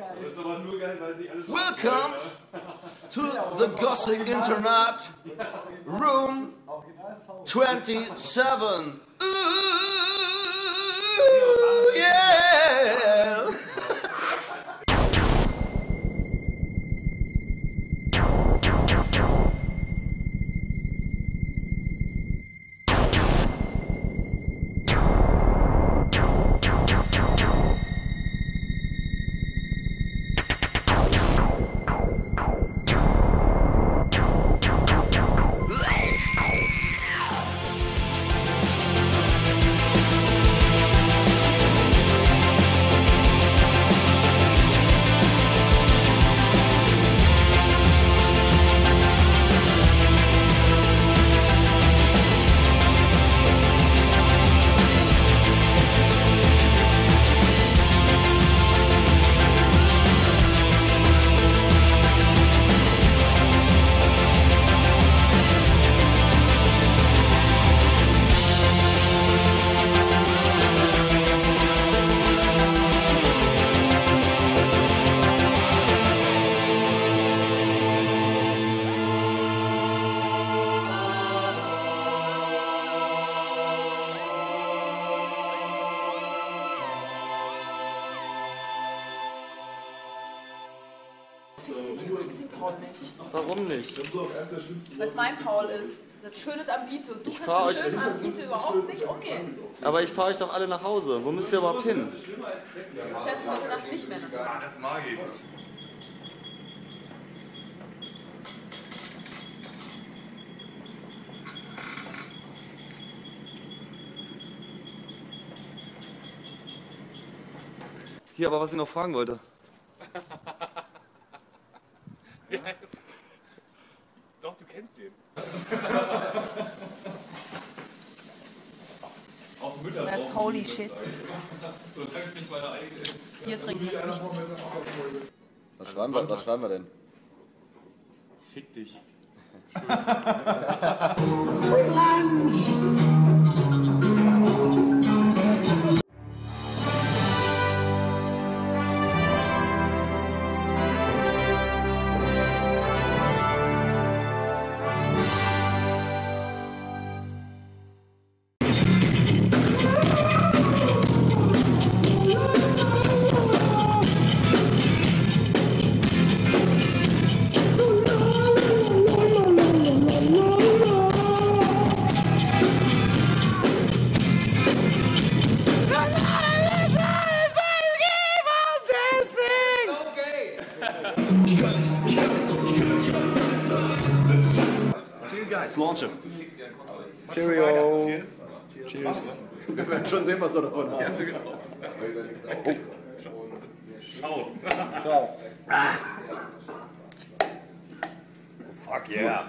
Welcome to the Gothic Internet Room 27. Ooh, yeah. Ich mag's den Paul nicht. Warum nicht? Weil es mein Paul ist. Das schönet am Biete. Und du kannst mit schönem am Biete überhaupt nicht umgehen. Aber ich fahre euch doch alle nach Hause. Wo müsst ihr überhaupt hin? Du fährst heute Nacht nicht mehr nach Hause. Ah, das mag ich. Hier, aber was ich noch fragen wollte. Ja. Doch, du kennst ihn. Auch Mütter. That's holy shit. Solange es nicht meine eigene ist. Hier trinken ist nicht. Was schreiben wir denn? Fick dich. Let's launch it. Cheerio. Cheers. Wir werden schon sehen, was wir davon haben. Oh. Ciao. Ciao. Fuck yeah.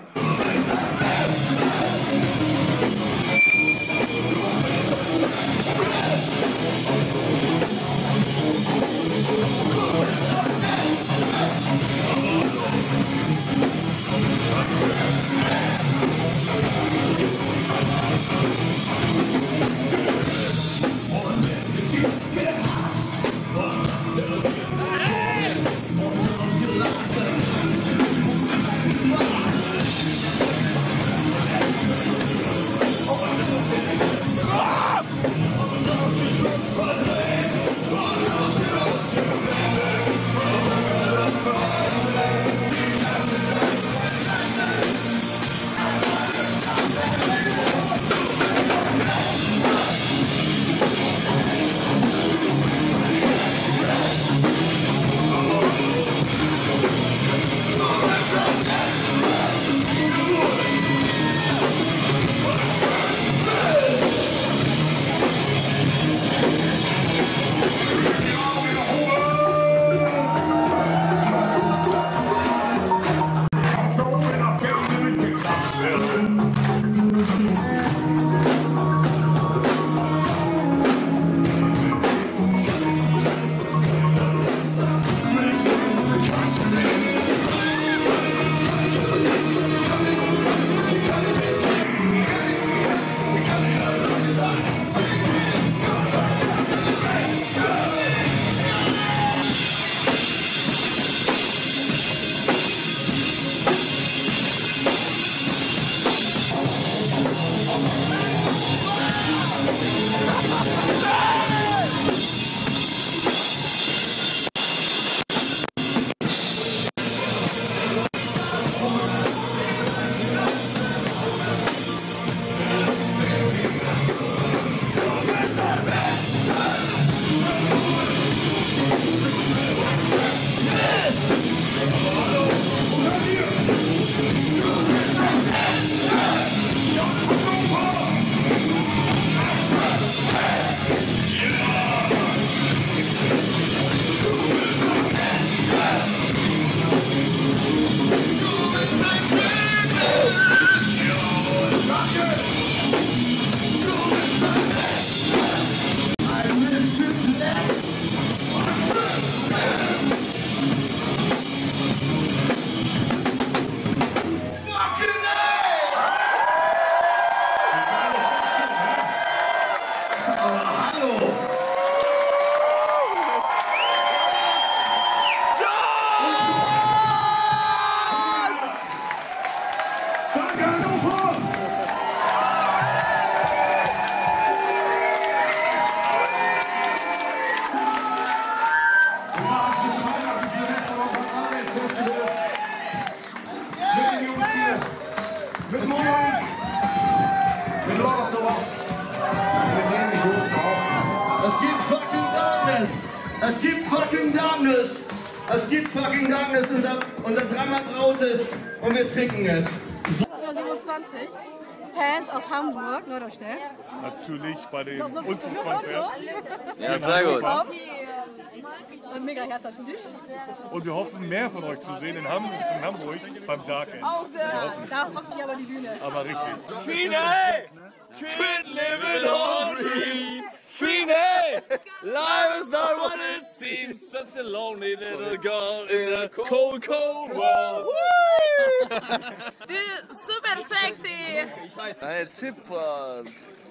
Es gibt fucking Darkness. Es gibt fucking Darkness. Unser Drama braut es und wir trinken es. 27 Fans aus Hamburg, nur doch schnell. Natürlich bei dem Unzugkonzert. Ja, sehr gut. Und mega Herz natürlich. Und wir hoffen, mehr von euch zu sehen in Hamburg beim Dark End. Auch sehr. Da macht ihr aber die Bühne. Aber richtig. Fine! Quit living on dreams! Fine! Life is not what it seems. Such a lonely little girl in a cold, cold world. Du, super sexy. Eine Zipfern.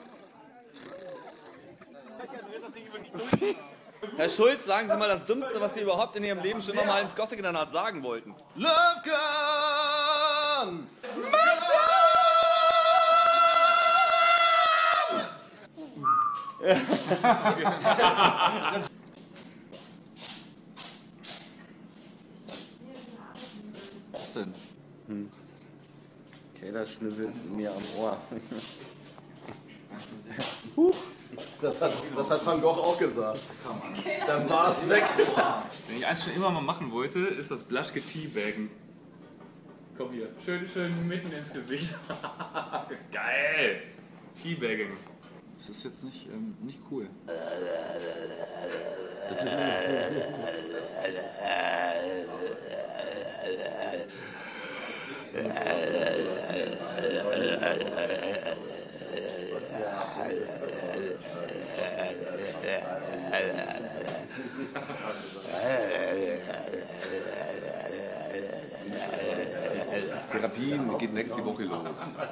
Herr Schulz, sagen Sie mal das Dümmste, was Sie überhaupt in Ihrem Leben schon immer mal ins Gothic-Internat sagen wollten. Love Gun! Was denn? Keiner schnüffelt mir am Ohr. Das hat Van Gogh auch gesagt. Dann war es weg. Wenn ich eins schon immer mal machen wollte, ist das Blaschke Teabaggen. Komm hier, schön mitten ins Gesicht. Geil! Teabaggen. Das ist jetzt nicht cool. Therapien geht nächste Woche los.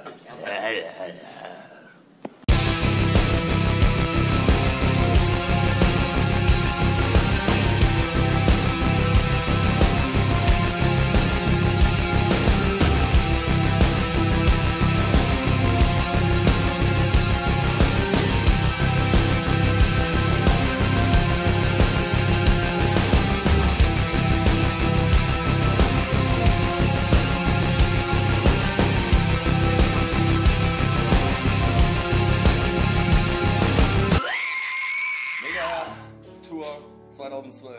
Megahertz Tour 2012.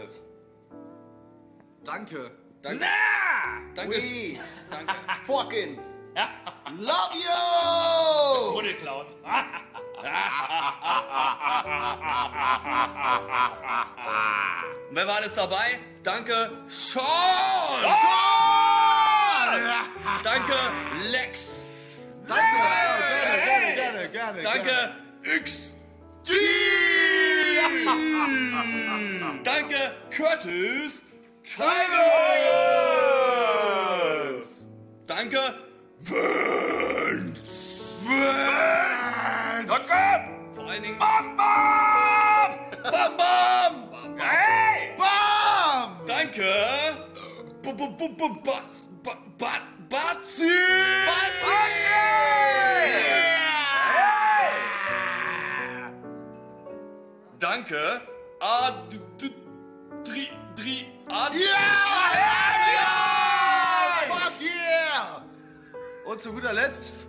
Danke. Danke. Danke. Danke. Fucking love you! Modelclown. Wer war alles dabei? Danke, Sean! Danke, Lex! Gerne. Danke, XD! Danke, Curtis Tigers! Danke, Vince! Danke! Vor allen Dingen Bam, bam! Bam Bam! Hey! Bam! Danke! Batzi! Danke! Ja! Fuck yeah! Und zu guter Letzt